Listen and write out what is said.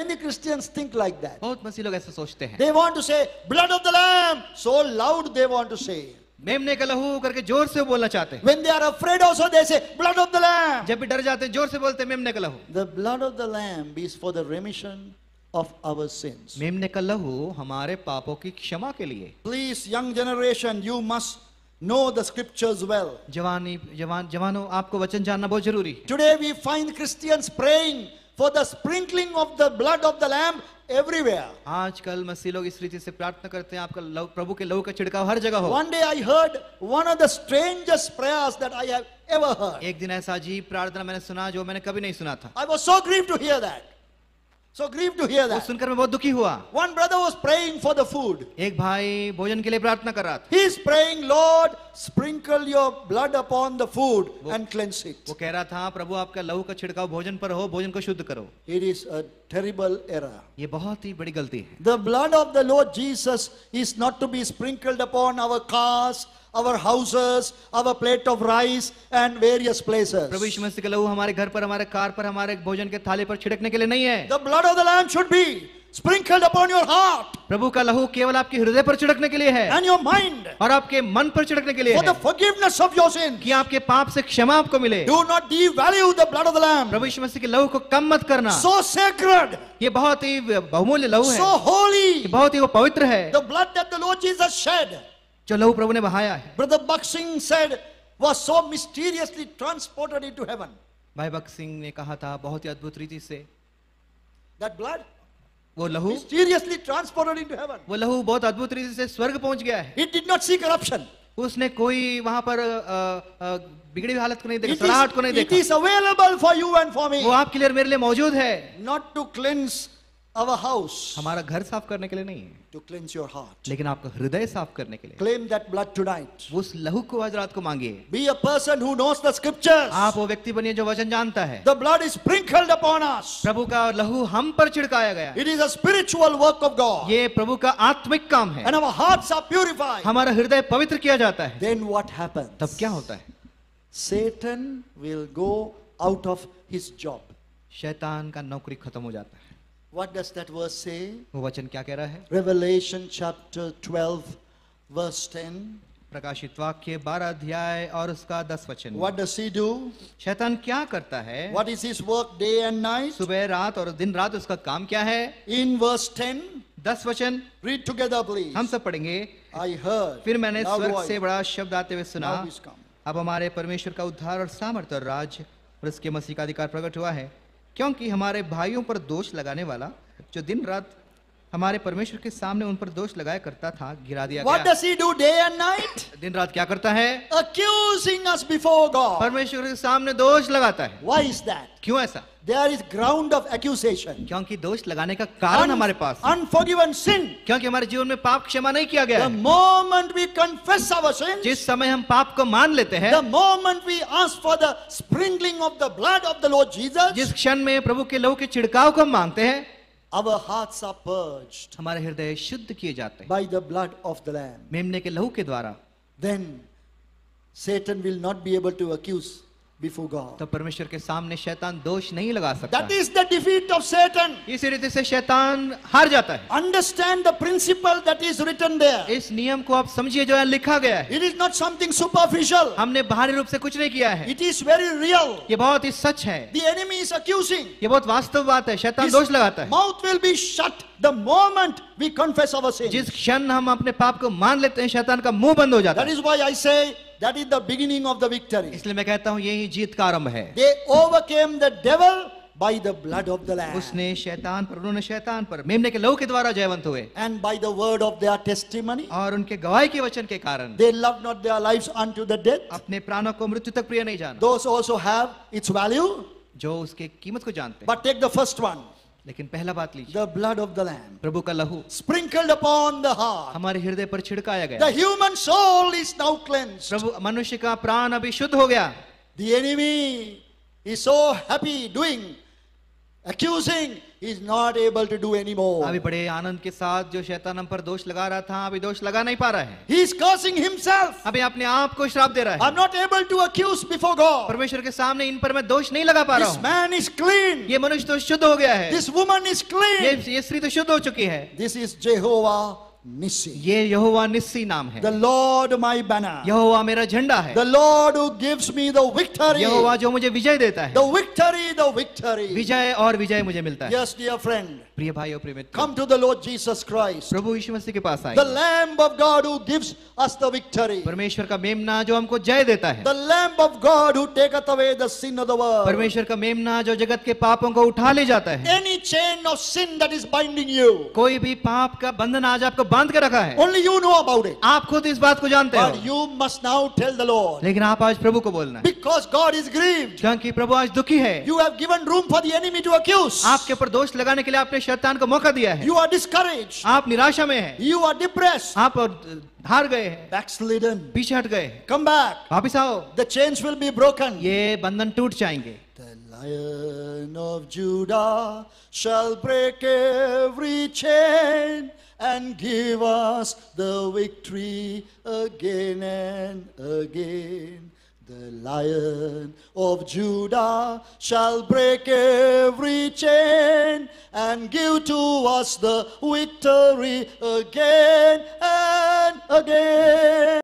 many Christians think like that. बहुत मसीह लोग ऐसा सोचते हैं. They want to say blood of the lamb, so loud they want to say. मेमने का लहू करके जोर से बोलना चाहते हैं. When they are afraid also they say blood of the lamb. जब भी डर जाते हैं जोर से बोलते हैं मेमने का लहू. The blood of the lamb is for the remission of our sins. मेमने का लहू हमारे पापों की क्षमा के लिए. Please, young generation, you must know the scriptures well. जवानों आपको वचन जानना बहुत जरूरी. Today we find Christians praying for the sprinkling of the blood of the lamb everywhere. आजकल मसीह लोग इस रीति से प्रार्थना करते हैं आपका प्रभु के लहू का छिड़काव हर जगह हो. One day I heard one of the strangest prayers that I have ever heard. एक दिन ऐसा अजीब प्रार्थना मैंने सुना जो मैंने कभी नहीं सुना था. I was so grieved to hear that. So grieved to hear वो that. सुनकर मैं बहुत दुखी हुआ. One brother was praying for the food. एक भाई भोजन के लिए प्रार्थना कर रहा था. He is praying, Lord, sprinkle your blood upon the food and cleanse it. वो कह रहा था प्रभु आपका लहू का छिड़काव भोजन पर हो, भोजन को शुद्ध करो. It is a terrible error. ये बहुत ही बड़ी गलती है. The blood of the Lord Jesus is not to be sprinkled upon our cars, our houses, our plate of rice and various places. प्रभु यीशु मसीह का लहू हमारे घर पर, हमारे कार पर, हमारे भोजन के थाली पर छिड़कने के लिए नहीं है. The blood of the lamb should be sprinkled upon your heart प्रभु का लहू केवल आपके हृदय पर छिड़कने के लिए है and your mind और आपके मन पर छिड़कने के लिए for the है forgiveness of your sins. कि आपके पाप से क्षमा आपको मिले. Do not devalue the blood of the lamb. प्रभु यीशु मसीह के लहू को कम मत करना. So sacred, ये बहुत ही बहुमूल्य लहू है. so ये holy. बहुत ही वो पवित्र है. The blood that the Lord Jesus shed, जो लहू प्रभु ने बहाया है. Brother Buxing said, was so mysteriously transported into heaven. भाई बख्श सिंह ने कहा था बहुत ही अद्भुत रीति से That blood वो लहू mysteriously transported into heaven. वो लहू बहुत अद्भुत रीति से स्वर्ग पहुंच गया है. It did not see corruption. उसने कोई वहां पर बिगड़ी हुई हालत को नहीं देखा, सड़ाहट को नहीं It देखा. is available for you and for me. वो आपके लिए और मेरे लिए मौजूद है. Not to cleanse our house, हमारा घर साफ करने के लिए नहीं है, to cleanse your heart. लेकिन आपका हृदय साफ करने के लिए. Claim that blood tonight. उस लहू को आज रात को मांगिए. Be a person who knows the scriptures. आप वो व्यक्ति बनिए जो वचन जानता है. The blood is sprinkled upon us. प्रभु का लहू हम पर छिड़काया गया. It is a spiritual work of God. ये प्रभु का आत्मिक काम है. And our hearts are purified. हमारा हृदय पवित्र किया जाता है. Then what happens? तब क्या होता है? Satan will go out of his job. शैतान का नौकरी खत्म हो जाता है. What does that verse say? वो वचन क्या कह रहा है? Revelation chapter 12 verse 10. प्रकाशित वाक्य 12 अध्याय और उसका 10 वचन. What does he do? शैतान क्या करता है? What is his work day and night? सुबह रात और दिन रात उसका काम क्या है? In verse 10, 10 वचन read together please. हम सब पढ़ेंगे. I heard. फिर मैंने Loud स्वर्ग voice. से बड़ा शब्द आते हुए सुना, Now he's come. अब हमारे परमेश्वर का उद्धार और सामर्थ्य और राज और उसके मसीह का अधिकार प्रकट हुआ है, क्योंकि हमारे भाइयों पर दोष लगाने वाला जो दिन रात हमारे परमेश्वर के सामने उन पर दोष लगाया करता था गिरा दिया What गया. does he do day and night? दिन रात क्या करता है? Accusing us before God. परमेश्वर के सामने दोष लगाता है. Why is that? क्यों ऐसा? There is ground of accusation. क्योंकि दोष लगाने का कारण हमारे पास है. Unforgiven sin. क्योंकि हमारे जीवन में पाप क्षमा नहीं किया गया The है. moment we confess our sins, जिस समय हम पाप को मान लेते हैं, the moment we ask for the sprinkling of the blood of the Lord Jesus, जिस क्षण में प्रभु के लहू के छिड़काव को हम मांगते हैं, our hearts are purged हमारे हृदय शुद्ध किए जाते हैं by the blood of the Lamb. मेमने के लहू के द्वारा. Then Satan will not be able to accuse before God. तो परमेश्वर के सामने शैतान दोष नहीं लगा सकता. That is the defeat of Satan. इसी रीति से शैतान हार जाता है. Understand the principle that is written there. इस नियम को आप समझिए जो यहाँ लिखा गया है. It is not something superficial. हमने बाहरी रूप से कुछ नहीं किया है. It is very real. ये बहुत ही सच है. The enemy is accusing. ये बहुत वास्तव बात है. शैतान His दोष लगाता है. mouth will be shut the moment we confess our sins. जिस क्षण हम अपने पाप को मान लेते हैं शैतान का मुंह बंद हो जाता That है. is why I say that is the beginning of the victory. इसलिए मैं कहता हूँ यही जीत का आरंभ है. They overcame the devil by the blood of the Lamb उसने शैतान पर, उन्होंने शैतान पर मेमने के लहू के द्वारा जयवंत हुए and by the word of their testimony. और उनके गवाही के वचन के कारण They loved not their lives unto the death. अपने प्राणों को मृत्यु तक प्रिय नहीं जाना. Those also have its value. जो उसके कीमत को जानते हैं. But take the first one, लेकिन पहला बात लीजिए, the blood of the Lamb प्रभु का लहू sprinkled upon the heart. हमारे हृदय पर छिड़काया The गया. human soul is now cleansed. प्रभु मनुष्य का प्राण अभी शुद्ध हो गया. The enemy is so happy doing accusing, he is not able to do anymore. अभी बड़े आनंद के साथ जो शैतान हम पर दोष लगा रहा था, अभी दोष लगा नहीं पा रहा है। He is cursing himself. अभी अपने आप को श्राप दे रहा है। I'm not able to accuse before God. परमेश्वर के सामने इन पर मैं दोष नहीं लगा पा रहा This हूँ। man is clean. ये मनुष्य तो शुद्ध हो गया है। This woman is clean. ये स्त्री तो शुद्ध हो चुकी है। This is Jehovah Nissi. ये यहोवा निस्सी नाम है। The Lord my banner. यहोवा मेरा झंडा है। The Lord who gives me the victory. यहोवा जो मुझे विजय देता है। The victory, the victory. विजय और विजय मुझे मिलता है। Yes, dear friend. प्रिय भाइयों प्रिय मित्रों, Come to the Lord Jesus Christ. प्रभु यीशु मसीह के पास आइए। The Lamb of God who gives us the victory. परमेश्वर का मेमना जो हमको जय देता है। The Lamb of God who taketh away the sin of the world. परमेश्वर का मेमना जो जगत के पापों को उठा ले जाता है। Any chain of sin that is binding you, कोई भी पाप का बंधन आज आपको बांध के रखा है। only you know about it. आप खुद इस बात को जानते But हो, you must now tell the Lord. लेकिन आप आज प्रभु को बोलना है, Because God is grieved. क्योंकि प्रभु आज दुखी है। You have given room for the enemy to accuse. आपके ऊपर दोष लगाने के लिए आपने शैतान को मौका दिया है। You are discouraged. आप निराशा में हैं, You are depressed. आप हार गए हैं, Backslidden. पीछे हट गए। Come back. वापिस आओ, The chains will be broken. ये बंधन टूट जाएंगे। The Lion of Judah shall break every chain and give us the victory again and again. The Lion of Judah shall break every chain and give to us the victory again and again.